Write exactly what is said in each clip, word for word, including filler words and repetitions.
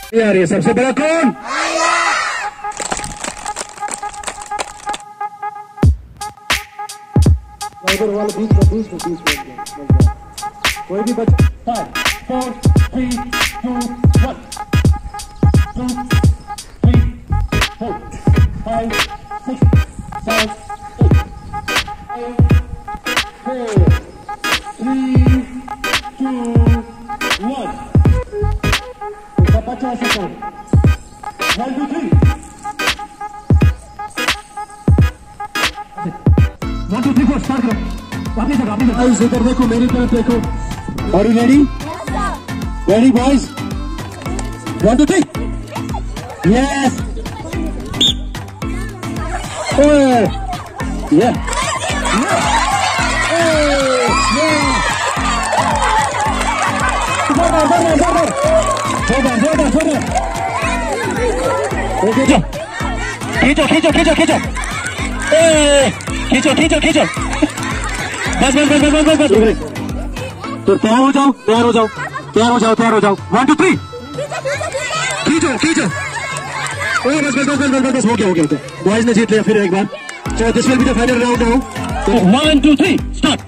यार ये सबसे बड़ा कौन? वाले बीच में बीच में बीच में कोई भी बच्चा five four three two one two three four five six seven eight four three two one पचास second one two three one two three four start करो। वापस आओ वापस आओ इधर देखो मेरी तरफ देखो। Are you ready? Ready boys? One two three. Yes. Oh yeah. Yeah. Oh yeah. Jordan, Jordan, Jordan. Jordan, Jordan, Jordan. खींचो, खींचो, खींचो, खींचो, खींचो. ए, खींचो, खींचो, खींचो. बस बस बस बस बस बस. तो तैयार हो जाओ, तैयार हो जाओ, तैयार हो जाओ, तैयार हो जाओ. One two three. खींचो, खींचो. ओ बस बस बस बस बस बस हो गया हो गया. बॉयज ने जीत लिया फिर एक बार. So this will be the final round now. So one two three start.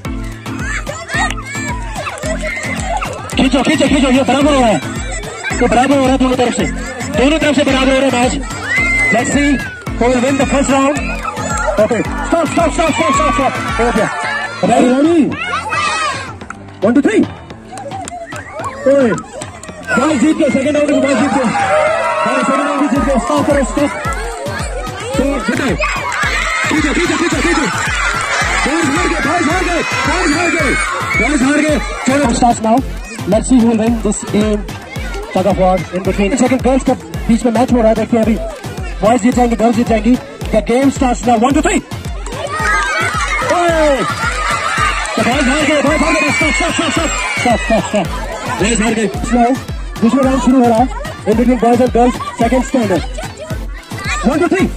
खींचो, खींचो, खींचो. ये बराबर हो रहा है. तो बराबर हो रहा है दोनों तरफ से. दोनों तरफ से बराबर हो रहा है match. Let's see who will win the first round. Okay. Stop, stop, stop, stop, stop, stop. हो गया. Ready, ready. One, two, three. ओए, बॉल जीत गए. सेकंड राउंड में बॉल जीत गए. हाँ, सेकंड राउंड में जीत गए. स्टॉप करो, स्टॉप. तो जीतो. खींचो, खींचो, खींचो, खींचो. बॉल्स हार गए, बॉल्स हार गए, बॉल्स हार गए, बॉल्स हार गए. चलो start now. Let's see who will win this game. Tug of war in between. Second girls का बीच में मैच हो रहा है. देखिए अभी बॉयज जीत जाएंगे, गर्ल्स जीत जाएंगी. The game starts now. One two three. ओए, तो बॉयज हार गए, बॉयज हार गए. Stop stop stop stop stop stop. Boys हार गए. नाउ दूसरा राउंड शुरू हो रहा है. In between boys and girls. Second standard. One two three.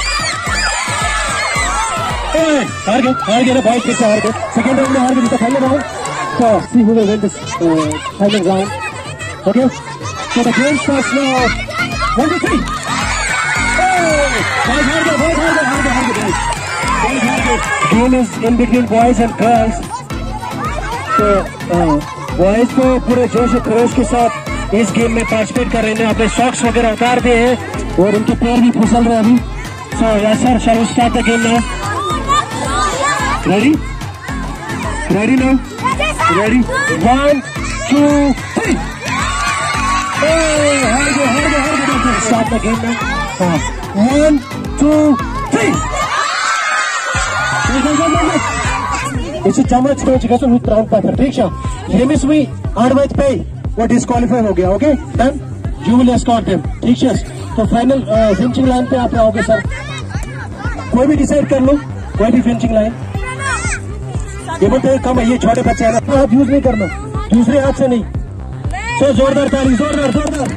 ओए, हार गए, हार गए. बॉयज फिर से हार गए. सेकंड राउंड में हार गए. तो final round. So see who will win this uh, final round. Okay. So the game starts now. One, two, three. Oh! Boys, hard go, boys, hard go, hard go, hard go, boys. Boys, hard go. Game is in between boys and girls. So uh, boys को पूरे जोश और खरोश के साथ इस game में participate कर रहे हैं. अपने सॉक्स वगैरह उतार दिए हैं और उनके पैर भी फिसल रहे हैं अभी. So yes sir, shall we start the game now? Ready? Ready now? Ready? One, two, three. Oh, हार गए, हार गए, हार गए. Start the game now. हाँ. One, two, three. Go, go, go, go, go. इसे चमड़ा छोड़ चुका तो विथ राउंड पाकर. ठीक है. Remis we आठ पे वो डिस्क्वालीफाई हो गया. Okay. Then you will escort them. ठीक है. तो फाइनल फिनिशिंग लाइन पे आप आओगे सर. कोई भी डिसाइड कर लो. कोई भी फिनिशिंग लाइन. ये बोलते हैं कम है, ये छोटे बच्चे हैं ना. हाथ यूज नहीं करना, दूसरे हाथ से नहीं. तो जोरदार ताली, जोरदार जोरदार.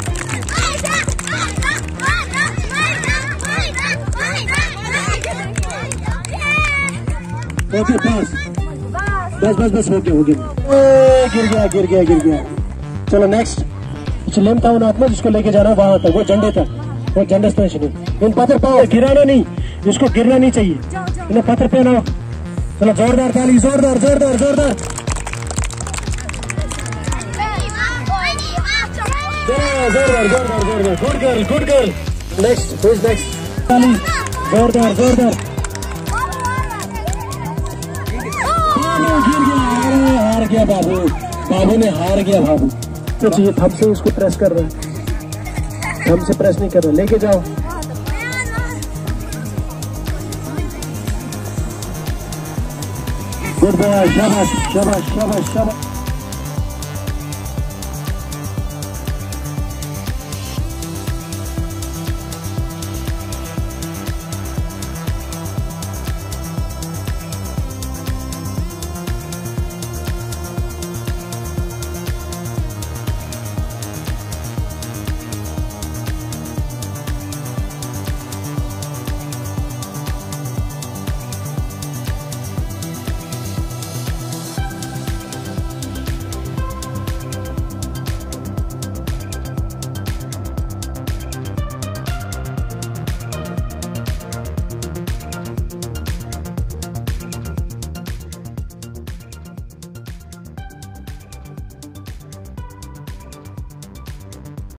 ओके बस बस बस बस हो गया हो गया. गिर गया गिर गया गिर गया. चलो नेक्स्ट. लेम टाउन आत्मा जिसको लेके जाना वहां तक. वो झंडे तक. वो झंडे स्टेशन. इन पत्थर पाओ. गिराना नहीं, इसको गिरना नहीं चाहिए. इन्हें पत्थर पे ना. चलो जोरदार ताली, जोरदार जोरदार जोरदार. जोरदार जोरदार जोरदार. Good girl good girl. Next who is next. ताली जोरदार जोरदार. गिर गया. अरे हार गया बाबू. बाबू ने हार गया बाबू. तो चाहिए थम से उसको प्रेस कर रहे हैं. थम से प्रेस नहीं कर रहे. लेके जाओ. Good boy. शाबाश शाबाश शाबाश शाबाश.